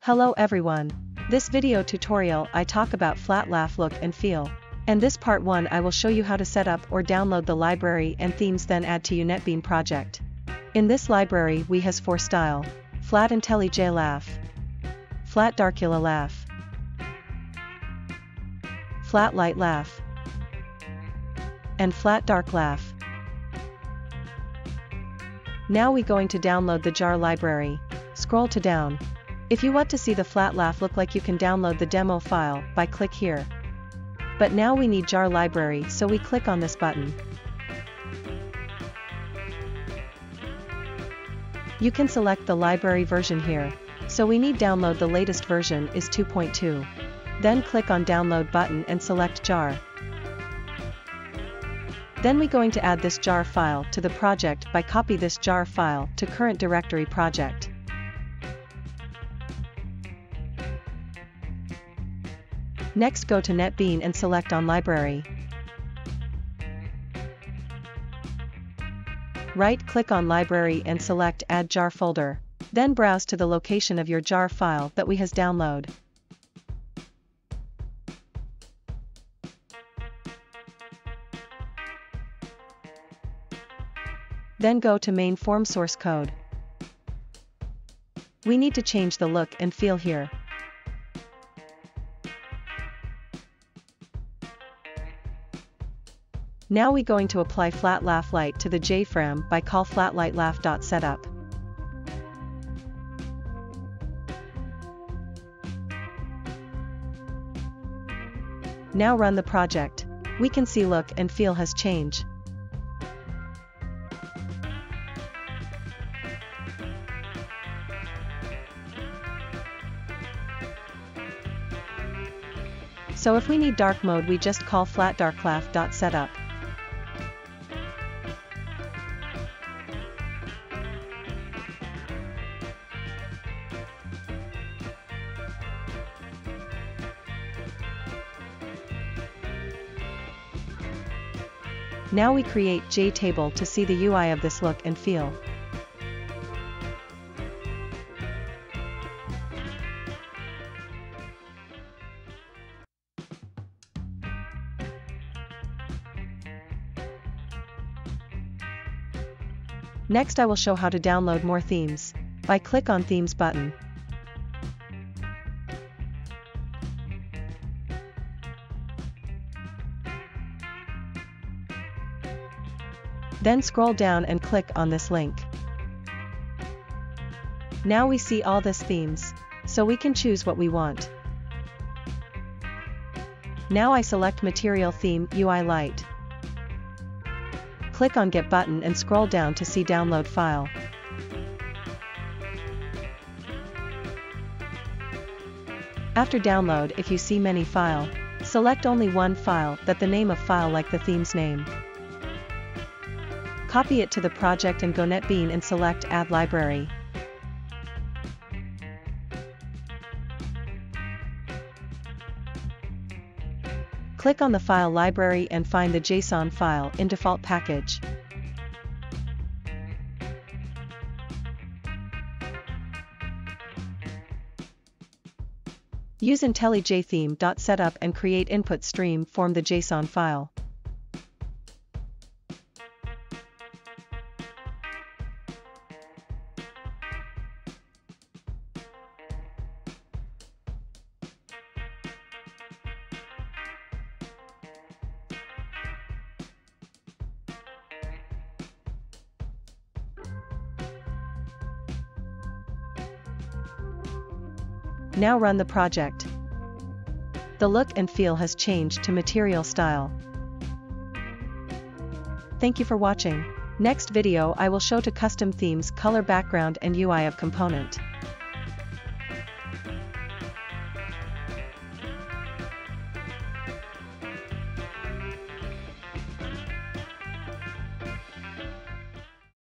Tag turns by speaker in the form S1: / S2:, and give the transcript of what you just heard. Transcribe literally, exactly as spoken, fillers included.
S1: Hello everyone. This video tutorial I talk about FlatLaf look and feel. And this part one I will show you how to set up or download the library and themes then add to your NetBean project. In this library we has for style, Flat IntelliJ Laf, Flat Darkula Laf, Flat Light Laf, and Flat Dark Laf. Now we going to download the jar library. Scroll to down. If you want to see the FlatLaf look like, you can download the demo file by click here. But now we need jar library, so we click on this button. You can select the library version here. So we need download the latest version is two point two. Then click on download button and select jar. Then we going to add this jar file to the project by copy this jar file to current directory project. Next go to NetBean and select on library. Right click on library and select add jar folder. Then browse to the location of your jar file that we has download. Then go to main form source code. We need to change the look and feel here. Now we going to apply FlatLaf Light to the JFrame by call FlatLightLaf.setup. Now run the project. We can see look and feel has changed. So if we need dark mode, we just call FlatDarkLaf.setup. Now we create JTable to see the U I of this look and feel. Next I will show how to download more themes. By click on Themes button. Then scroll down and click on this link. Now we see all these themes, so we can choose what we want. Now I select Material Theme U I Light. Click on Get button and scroll down to see Download File. After download, if you see many file, select only one file that the name of file like the theme's name. Copy it to the project and go NetBean and select Add Library. Click on the file library and find the JSON file in default package. Use IntelliJ theme.setup and create input stream form the JSON file. Now run the project. The look and feel has changed to material style. Thank you for watching. Next video I will show to custom themes, color background and U I of component.